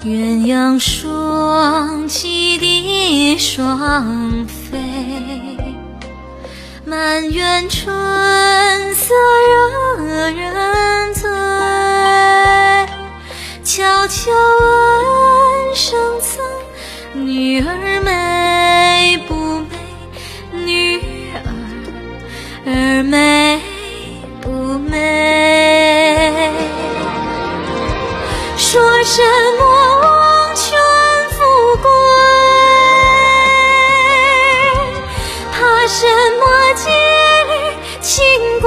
鸳鸯双栖蝶双飞，满园春色惹人醉。悄悄问圣僧，女儿美不美？女儿美不美？说什么王权富贵，怕什么戒律清规？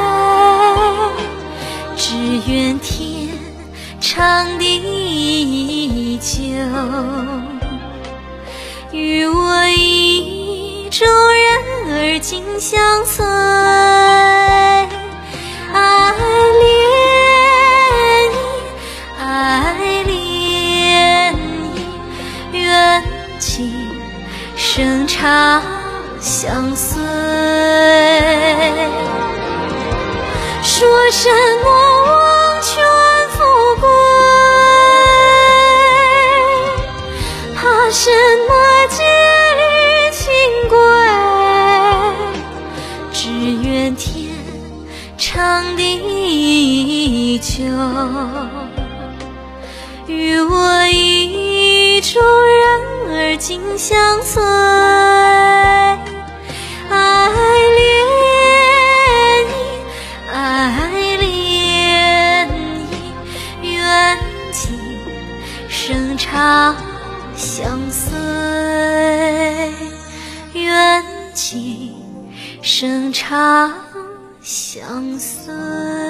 只愿天长地久，与我意中人儿紧相随。生长相随，说什么王权富贵，怕什么戒律清规？只愿天长地久，与我意中人儿紧相随。爱恋意，缘起生长相随，缘起生长相随。